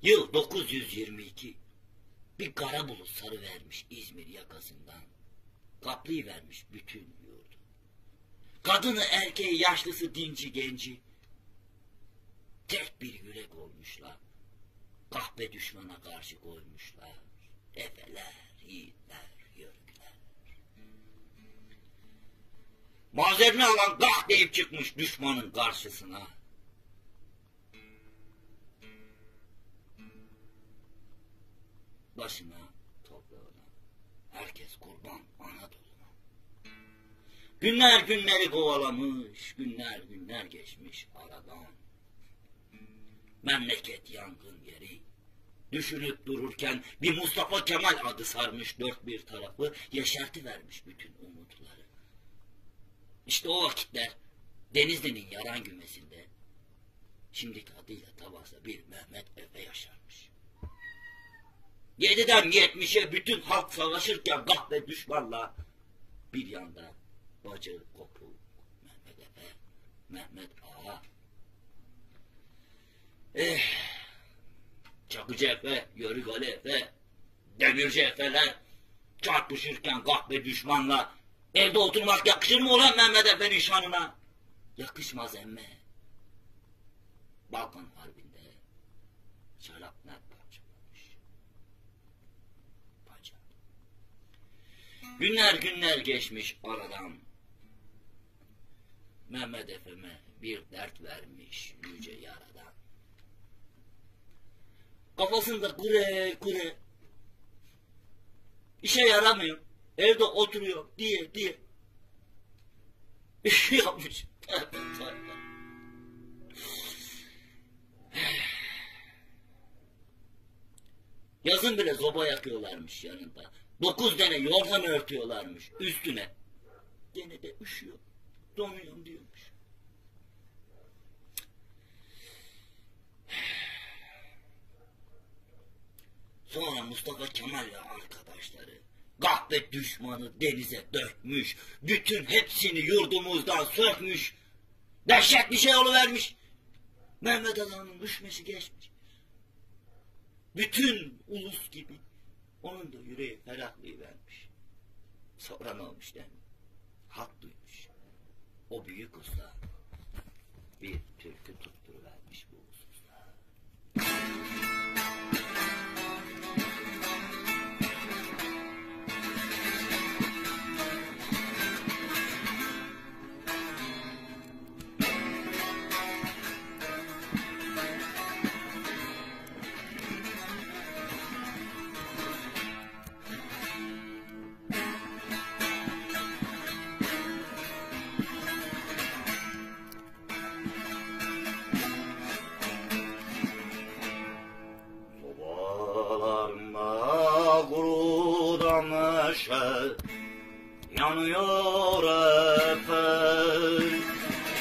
Yıl 922. Bir kara bulut sarıvermiş İzmir yakasından. Kaplayıvermiş bütün yurdu. Kadını, erkeği, yaşlısı, dinci, genci. Tek bir yürek olmuşlar. Kahpe düşmana karşı koymuşlar. Efeler, yiğitler, yörükler. Mazerini alan kah deyip çıkmış düşmanın karşısına. Başına, toprağına, herkes kurban Anadolu'na. Günler günleri kovalamış, günler günler geçmiş aradan. Memleket yangın yeri. Düşünüp dururken bir Mustafa Kemal adı sarmış dört bir tarafı, yeşertivermiş bütün umutları. İşte o vakitler Denizli'nin yaran gümesinde, şimdiki adıyla Tavas'ta bir Mehmet Efe yaşarmış. 7'den 70'e bütün halk savaşırken kahpe düşmanla, bir yanda bacı Kopuk, Mehmet Efe, Mehmet Ağa. Çakıcı Efe, Yörük Ali Efe, Demirci Efeler çarpışırken kahpe düşmanla evde oturmak yakışır mı olan Mehmet Efe'nin şanına? Yakışmaz emme. Balkan Harbi'nde şarapnel parçalamış. Paça. Günler günler geçmiş aradan. Mehmet Efe'me bir dert vermiş yüce yaradan. Kafasında kure kure. İşe yaramıyor. Evde oturuyor diye. İş yapmış. Yazın bile zoba yakıyorlarmış yanında. 9 tane yorgan örtüyorlarmış üstüne. Gene de üşüyor. Donuyorum diyormuş. Sonra Mustafa Kemal ve arkadaşları kahpe düşmanı denize dökmüş. Bütün hepsini yurdumuzdan sökmüş. Dehşet bir şey oluvermiş. Mehmet Ağa'nın düşmesi geçmiş. Bütün ulus gibi onun da yüreği ferahlayıvermiş. Sonra ne olmuş değil mi? Halk duymuş. O büyük usta bir türkü tutturuvermiş bu hususta. Yanıyor efendim,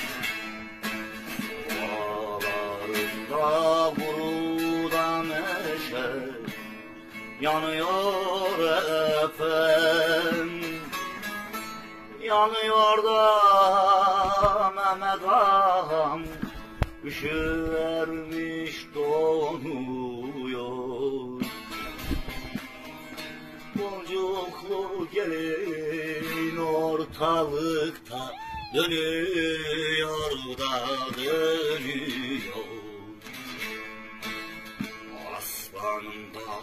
dualarında vuruda meşe. Yanıyor efendim, yanıyor da Mehmet Ağam, üşüvermiş donuyor. Boncuklu gelin ortalıkta dönüyor da dönüyor. Aslanım da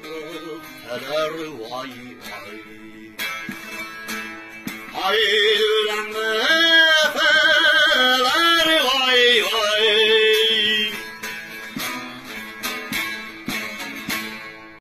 eder vay vay. Haydi